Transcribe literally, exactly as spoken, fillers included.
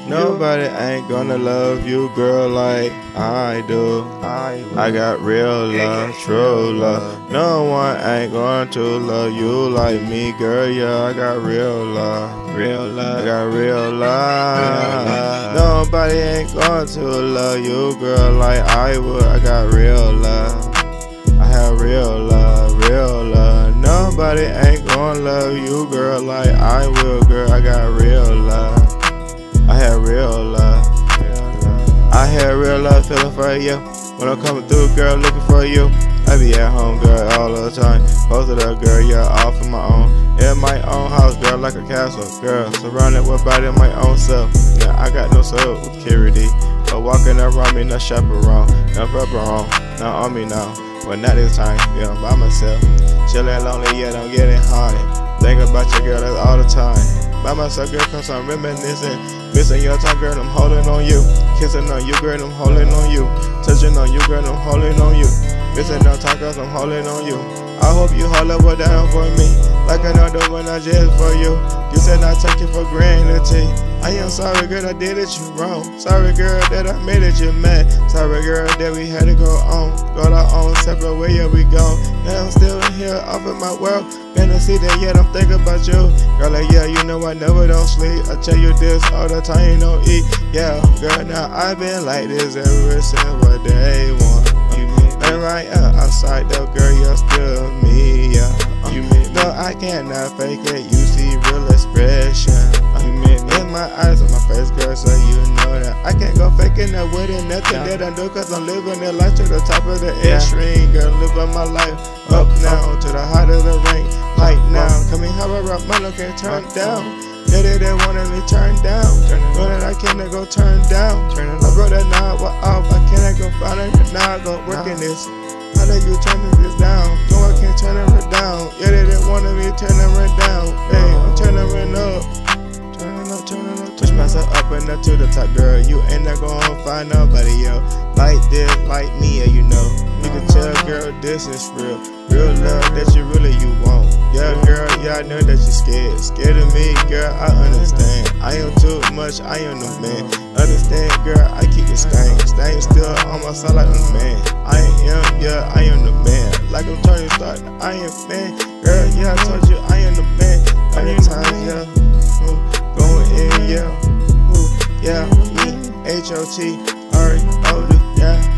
Nobody ain't gonna love you, girl, like I do. I got real love, true love. No one ain't going to love you like me, girl. Yeah, I got real love, real love. I got real love. Nobody ain't going to love you, girl, like I would. I got real love. I have real love, real love. Nobody ain't gonna love you, girl, like I will, girl. I got real love. I had real love. I had real love feeling for you. When I'm coming through, girl, looking for you. I be at home, girl, all the time. Most of the girl, yeah, all for my own. In my own house, girl, like a castle, girl. Surrounded with body my own self. Now I got no security. But walking around me, no chaperone, no chaperone, not on me now. But not this time, yeah, I'm by myself. Chillin' lonely, yeah, don't get it haunted. Think about your girl, that's all the time. By myself, girl, cause I'm reminiscing. Missing your time, girl, I'm holding on you. Kissing on you, girl, I'm holding on you. Touching on you, girl, I'm holding on you. Missing no time, cause I'm holding on you. I hope you hold up or down for me, like I know the one I just for you. You said I take it for granted. I am sorry, girl, I did it you wrong. Sorry, girl, that I made it you mad. Sorry, girl, that we had to go on. Go our own separate way, yeah, we gone. Now I'm still here, off in my world. Gonna see that yet, I'm thinking about you. Girl, like, yeah, you know I never don't sleep. I tell you this all the time, you don't eat. Yeah, girl, now I've been like this ever since what day one. You mean that right uh, outside though, girl, you're still me, yeah. Uh, you mean no, I cannot fake it, you see real expression. Uh, you mean in my eyes, on my face, girl, so you know that I can't go faking that with it, nothing yeah. that I do, cause I'm living that life to the top of the yeah. extreme. Girl, living my life up now, to the height of the rank, light now. Coming however up, my look can't turn down. Yeah, they, they wanted me turned down. Know that I cannot go turn down. I brought that knob off, I cannot go find it, now I go working this. How do you turn this down? No, I can't turn it down. Yeah, they didn't want me turning it down. Hey, I'm turning it up. Turning up, turning up. Push myself up and up to the top, girl. You ain't not gonna find nobody else like this, like me, yeah, you know. You can tell, girl, this is real. Real love that you really you want. Yeah, girl, yeah, I know that you're scared. Scared of me, girl, I understand. I am too much, I am the man. Understand, girl, I keep the stain. Stain still on my side like the man. I am, yeah, I am the man. Like I'm Tony Stark, I am man. Girl, yeah, I told you I am the man. Other times, yeah, ooh, going in, yeah, ooh, yeah, me, H O T, R I N, yeah.